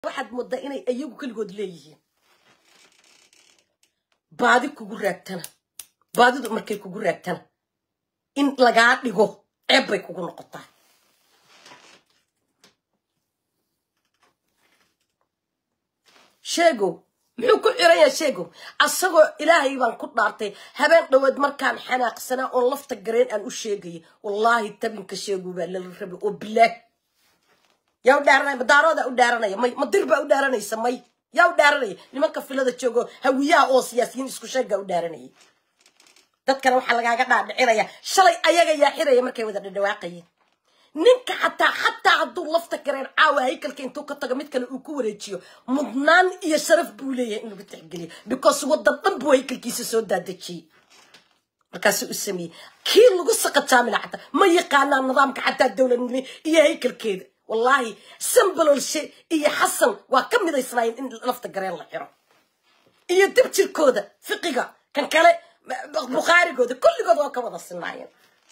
واحد مدة إني أيوب كل جود ليه بعد كوجراتنا بعد مركي كوجراتنا إن لقعت ليه عبي كوجو نقطة شيغو محو كعيريا شيغو أصغو إلهي بان كنت نارتي هبان دواد مركان حناق سنة أون لفت الجرين أن أشيغي والله تبين كشيغو بالربي وبالله يا ودارنا بدارada u daaranaya ma dirba u daaranaysa may yaa u daaranay nimanka filada joogo hawiyaha oo siyaasiyiin isku sheega u daaranay dadkana waxa lagaaga dhaadhicinaya shalay ayaga yaa xiraya markay wada dhawaaqayeen ninka xataa haduu lafta kareen caawa haykalka intuu ka tago mid kale uu ku wareejiyo mudnaan iyo sharaf buu leeyahay in lagu tixgeliyo because wada dhan buu haykalkiisa soo daadajiyay markaas uu sameeyay kii lagu saqataamina xataa ma yaqaanaan nidaamka xataa dawladnimo iyo haykalkeeda والله سمبل الشيء إيه حسن وكم إذا إسرائيل إن لفت الجرين الحرام إيه تبتي الكودة فقيقة كان كله بخاري كودة كل كودة وكم هذا الصناعين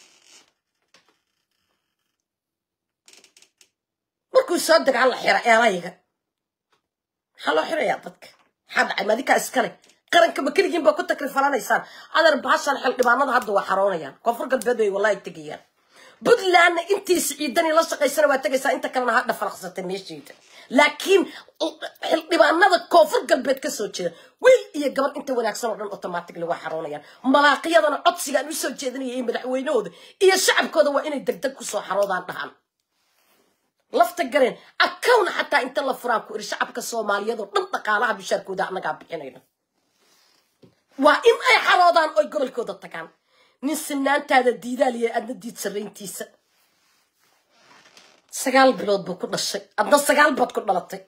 مركو صدق على الحرام يا رايقة حلو حرام يا ضدك حد ما ذيك أسكري قرن كم كل جنب كنت تكرف فلان يسار أنا ربعش الحل لبعض هذا وحرامنا يعني كفر قلب بدوي والله يتقيان بدلان انت سعيدني لا شقيسنا waa tagaysaa inta kalena ha dhafarqsatay meeshiida laakiin xildhibaanada koonfur galbeed ka soo jeeda wiil iyo gabar inta wanaagsan oo dhan automatically waa xaroonayaan malaaqiyadana codsiga u soo jeedinayay madaxweynahooda iyo shacabkooda waa inay degdeg ku soo xaroodaan dhahan lafta gareen account xataa inta la furaa ku shacabka Soomaaliyeed oo dhan dhaqaalaha bishaarkooda anaga bixinayna waa in ay xaroodaan oo gobolkooda tagaan نسنان تادا ديدالية أدنا ديد سرينتيسا سقال بلود بكونا الشيء أدنا سقال بلود كونا لطي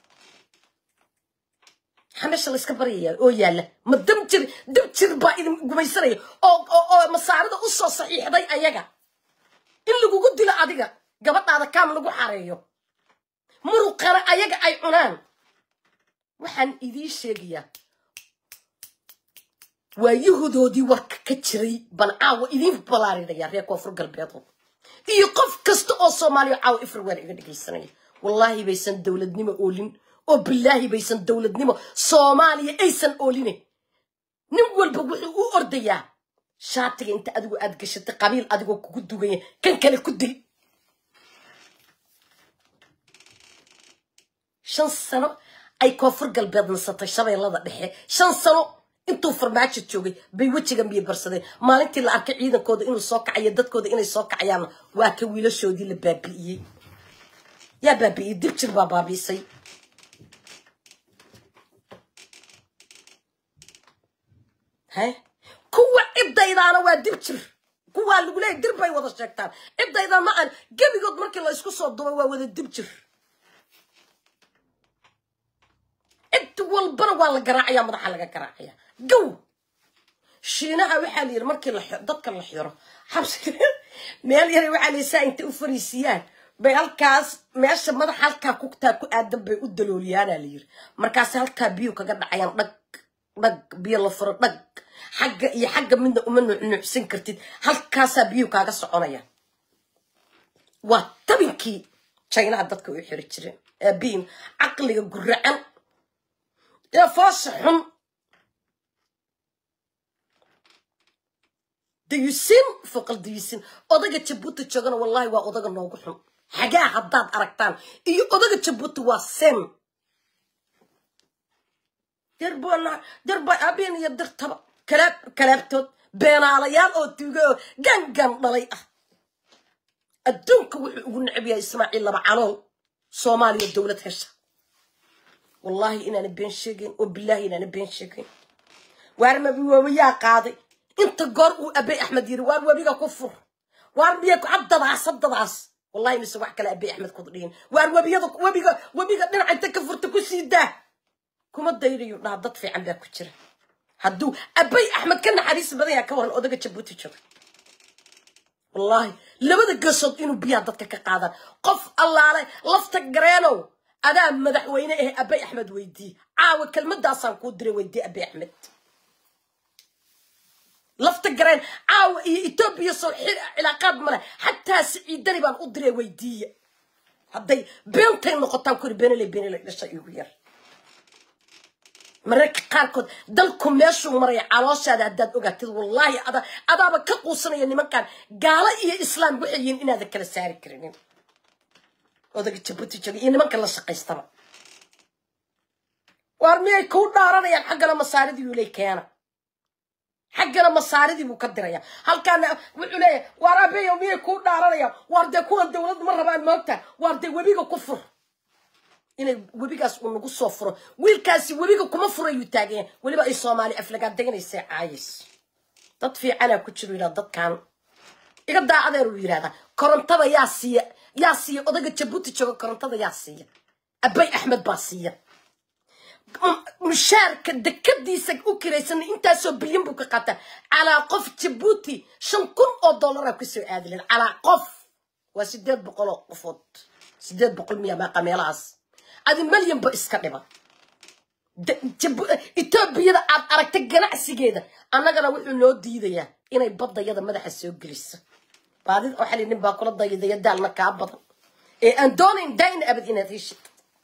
حماش الله اسكبرية أو يالا ما دمتر باقي قميسرية أو مساعدة أصلا صحيح داي أياقا إن لقو قد لا أديقا قبط هذا كامل لقو حاريو مرو قرأ أياقا أي عنان وحن إذي شيقيا ويهودودي ورك كتري بنعاو إذين بلاري ديار ريكو فرق البيضو يقف كستو أو صومالي عاو إفروار إغدقي السنة والله بيسان دولة نيمة أولين وبالله بيسان دولة نيمة صومالي أيسان أولين نقول بقول أرديا شاتك انت أدقو أدقشت قبيل أدقو كدو كان كدي شان سنة أي كفر البيض نسطي شبه الله دحي شان سنة intuu farmaajo joogay bay wajigan biyo barsadeen maalintii la arkay ciidankooda inuu soo kacayo dadkooda inay soo kacayaan waa ka wiilashoodii la baabi'iyay yaa baabi'iyay dib jir baa baabiisay kuwa cidaydaana waa dib jir kuwa lagu leeyahay dir bay wada sheegtaan cidayda ma aan gabigood markii la isku soo duubay waa wada dib jir والبر ولا قراعية مضحى لقى قراعية جو شينها وحالي مركي ضدك الحيرة حبس مال يري وحالي ساين تأفريسيان بهالكاس ماشي مضحى هالكا كوكتا كأدب بيقدلوا ليانا لير مركاس هالكا بيو كقد عيان دق بيلا فرق دق حق من ده ومنه إنه حسين كرتيد هالكاسا بيو كاقص عنايا واتبنكي شاينا عددك ويحرجرين بين عقلي قرعان يا فاصحهم ديسين فوق الديسين أضاق تشبوت تشغنا والله وأضاق نوقحهم حاجة حداد أركتان إيو أضاق تشبوت واسم دربا أبين يدر طبع كلابتوت بين عليان أو تيجو جن ضليئة الدنك ونعبي يا إسماعيل لبعانون صومالي الدولة هشة والله إنا نبين شيقين وبالله إنا نبين شيقين وارما بيوويا قاضي انت قرء أبي أحمد يروان وبيقا كفر واربيك عبد ضعص والله نسوح كلا أبي أحمد قدرين وبيقا ننع انت كفر تكسي ده كما الدايري نهضت في عمدا كتير هدو أبي أحمد كان حديث بدايا كورن أوداك تشبوتي شوك والله لبدا قصد إنو بيادتك كقاضا قف الله علي لفتك قرينو أنا مدحوينه أبي أحمد ويدي عاود كلمة داصان كودري ويدي أبي أحمد لفت الجرين عاو إثيوبيا صلح علاقات مرة حتى سعيد دريبان أدري ويدي هدي بنتين نقطان كوري بين لي دشا يغير mararka qaarkood dalku meeshuu maray calooshaada hadaad ogaatid wallahi adaaba ka quusanaya nimankan gaala iyo islaam waxay yihiin inaad kala saari karin odaga Djibouti jooga iyo nimanka la shaqaystaba war miyay ku dhaaranayaan xaggana masaaridii uu leeyahay xaggana masaaridii buu ka diraya halkaana wuxuu leeyahay war abeeyo miyay ku dhaaranayaan war de kuwan dawlad ma rabaan moogta war de webiga ku fur inay webigaas uu nagu soo furo wiilkaasi webiga kuma furayo taageen waliba ay Soomaali aflaga deganaysa caayis dad fiicana ku jiro ila dadkan iga daacadeer uu yiraahdaa korontada yaa siiya odaga Djibouti jooga korontada yaa siiya abay Ahmed baa siiya mushaarka dekadiisa u kiraysan inta soo bilyan buu ka qaata ala qof Djibouti $5,000 ku soo aadleen ala qof waa 800 qofood 800 miya ma qameelaas adi milyan ba iska dhiba Etoobiyada aad aragtay ganacsigeeda annagana wuxuu noo diidayaa inay badayada madaxa soo geliso baadid oo xalin baa kula dayday daalna ka badan ee aan doonayn dayn abad inaad heshid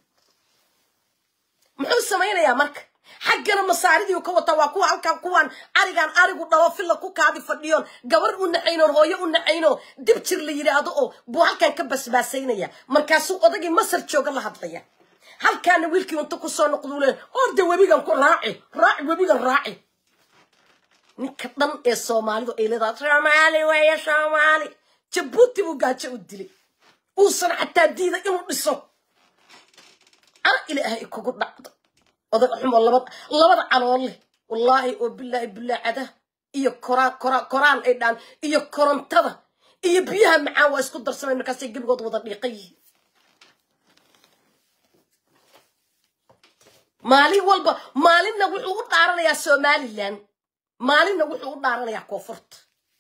muxuu sameeyaa marka xaggana masaaridii ka wata waa kuwa halkan kuwan arigu dhalo filla ku kaadi fadhiyoon gabar u nacayno hooyo u nacayno dib jir la yiraahdo oo buu halkan ka basbaasaynaya markaasuu odagii Masar jooga la hadlaya halkan wiilkii inta ku soo noqduule orda webigan ku raaci webigan raaci ninka dhan ee Soomaalidu ay leedahay Soomaali way Soomaali Djibouti buu gaajo u dilay uu san xataa diiday inuu dhiso ana ilaahay kugu dhacdo odag xumo labada calool wallahi oo billahi ada iyo koraan ay dhaan iyo korontada iyo biyaha macaan waa isku darsamay markaas ay gabigood wada dhiiqay maalin walba maalinna wuxuu u dhaaranayaa Somaliland maalinna wuxuu u dhaaranayaa koonfurta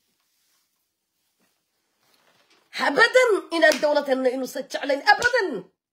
abadan inaan dawladana inuu sajeclayn abadan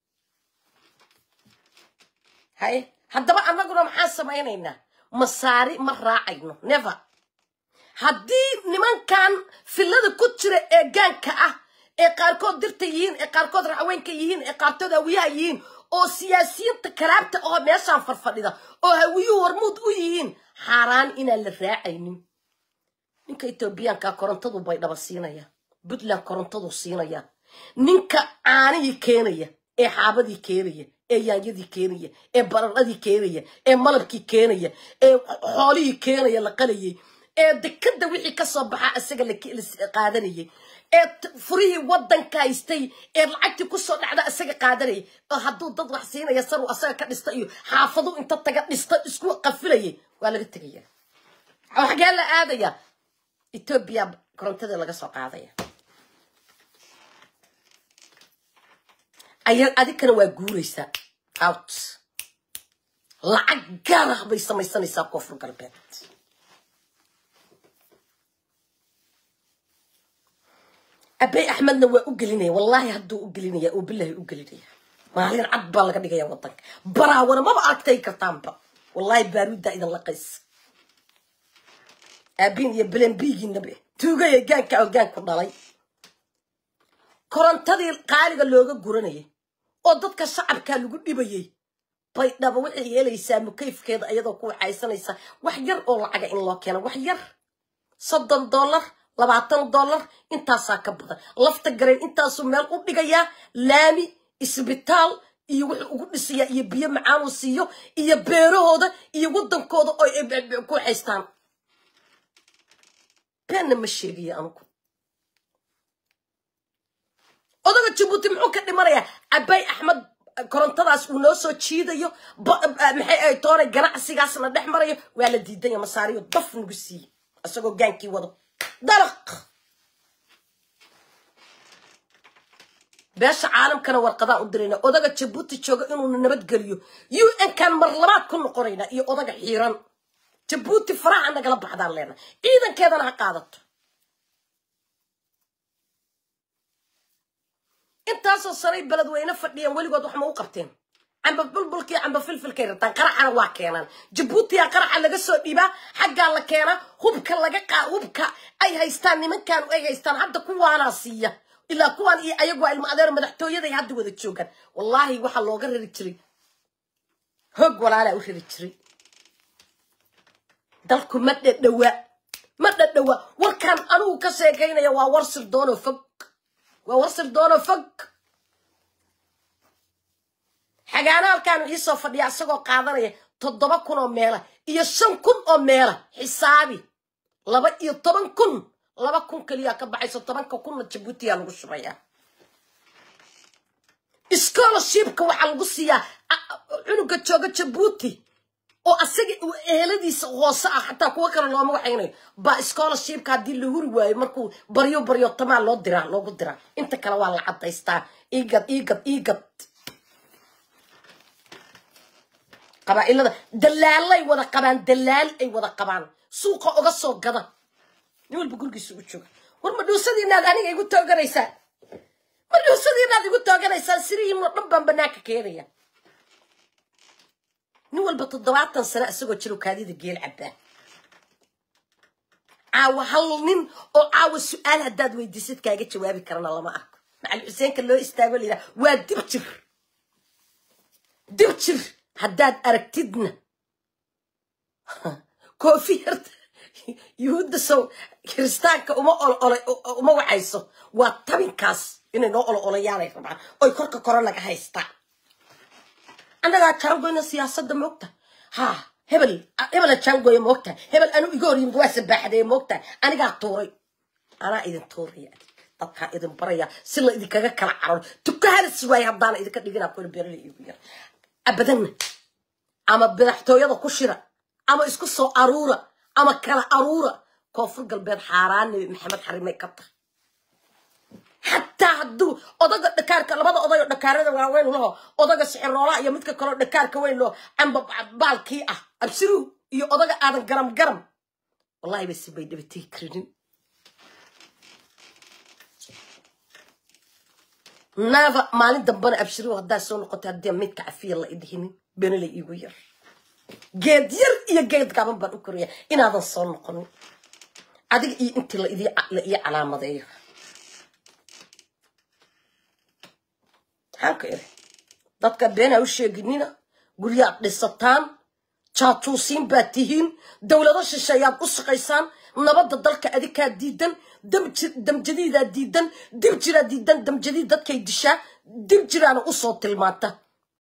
hay haddaba annaguna maxaan samaynaynaa masaari ma raacayno never haddii nimankan filada ku jira ee gaanka ah ee qaarkood dirta yihiin ee qaarkood raxweenka yihiin ee qaarkood hawiyaha yihiin oo siyaasiyiinta kalaabta oo meeshaan farfadhida oo hawiyuhu hormuud u yihiin xaaraan inaan la raacaynin ninka Etoobiyaanka korontadu bay dhaba siinaya Puntland korontadu siinaya ninka caanihii keenaya ee xaabadii keenaya ee yaanyadii keenaya ee baradhadii keenaya ee malabkii keenaya ee xoolihii keenaya la qalayay ee dekada wixii ka soo baxa asaga la qaadanayay ee furihii wadanka haystay ee lacagtii ku soo dhacda asaga qaadanayay oo hadduu dad wax siinaya saru asaga ka dhista iyo xaafadu inta taga dhista isku qafilayay waa laga tagaya xagee la aadaya Ethiopia korontada laga soo qaadaya ayaan adikana waa guuraysa out lacag gaar ah bay samaysanaysaa koonfur galbeed abay Ahmedna waa u gelinaya wallahi hadduu u gelinaya oo billahi u gelinaya maalin cad baa laga dhigaya wadanka baraawana ma aragtay kartaanba wallahi baaruda idan la qays abin iyo bilanbiigi nabi tuugay gaanka oo gaanku dhalay korontadii qaaliga looga guranayay oo dadka shacabka lagu dhibayay bay dhaba wixii yeelaysaa mukayfkeeda iyadoo ku waxaysanaysa wax yar oo lacaga in loo keeno wax yar $30 $20 intaasaa ka badan lafta gareen intaasuu meel u dhigayaa laami isbitaal iyo wuxuu ugu dhisayaa iyo biyo macaan uu siiyo iyo beerahooda iyo wadankooda oo ay ku haystaan been ma sheegiyo anku odaga Djibouti muxuu ka dhimanayaa abay Ahmed korontadaas uu noo soo jiidayo maxay ay toonay ganacsigaasna dhex marayo waa la diidaya masaariyo daf nagu sii asagoo gaankii wado dalaq beesha caalamkana warqadaa u dirayna odaga Djibouti jooga inuu nabad galiyo UN kan mar labaad ku noqonayna iyo odaga xiiran Djibouti faraha nagala baxdaan leena ciidankeedana ha qaadato intaasoo saray beledweyne fadhiyaan weligood wax ma u qabteen amba bulbulkii amba filfilkay rabtaan qaraxana waa keenaan Djibouti qaraxa laga soo dhiibaa xagga la keena hubka laga hubka ay haystaan nimankan ay haystaan hadda kuwaana siiya إلا كوان إيه أيقوا المقدار مدحتو يدي هاد وذا تشوكان والله وحا لوغا ريتشري هوق ولا لا وحي ريتشري دالكو مدد دواء وركان أنو كسيكين يا ورسل دونو فك حقانا كانوا يصفر يا سقو قادرية تضبا كون أو ميلا يشن كون أو ميلا حسابي لبا يطبن كون لبا كون كليا كبعيس طبن كون جيبوتي يا لغو شبايا scholarship waxa lagu siiyaa cunuga jooga Djibouti oo asaga eeladiisa hoose ah xataa kuwa kale looma waxaynayo ba scholarship ka hadii la huri waayo markuu baryo tamaa loogu diraa inta kale waa la cadaystaa igad qabaa'ilada dalaal ay wada qabaan suuqa uga soo gada nin walba gurigiisa u jooga war ma dhuusadiinaad aniga igu tooganaysaa مريوسدينا ديقول توقعنا سانسيري يمنطن بناك كيريا نول بتضوعات سنة سجوا تشلو كادي دجيل عباه عاو هالمين أو عاو السؤال هداد ويديسيت كاجي جوابي كرنا الله معك مع الحسين كله يستقبل لنا ودبتر هداد أركتدنا كوفيرت يهود سو كريستانك وما وعيسو وطبين كاس إنه نقول يعني طبعا أي كرك كورونا كهيستا أنا قاعد ترى السياسة دموقتها ها هبل الشانجو يموقتها هبل أنا يقول يمدوس بحد يموقتها أنا قاعد طوري أنا إذا طوري يعني طبعا إذا بريا سلا إذا كذا عرض تكهر السواي هبضانا إذا كده جينا كل بيرلي يبير أبدا أما بنحتوي هذا كشرة أما إسكسو أرورة أما كلا أرورة كوفر قلبي حاران محمد حريمي كتر حتى هدو أضاق الدكارك لبدا أضاق الدكارة وين له أضاق السعراء يمتك كل الدكارك وين له عم بالكي أبصروا أضاق آدم قرم والله بس بيد بتيكرين نافع مالين دبنا أبصروا هدا سون قط هدي ميت كعفية الله يدهني بين اللي يغير جدير يجيد كمان بنكريه إن هذا الصون قنو عادي أنت اللي إذا علامة ذي هكذا dadka beena u sheeginina guriyaad dhisataan jaatuusiin baad tihiin dawlado shisheeyaad u shaqaysaan nabadda dalka adinkaa diidan damjadiidaa diidan dib jiraa diidan damjadii dadkay dishaa dib jiraana u soo tilmaanta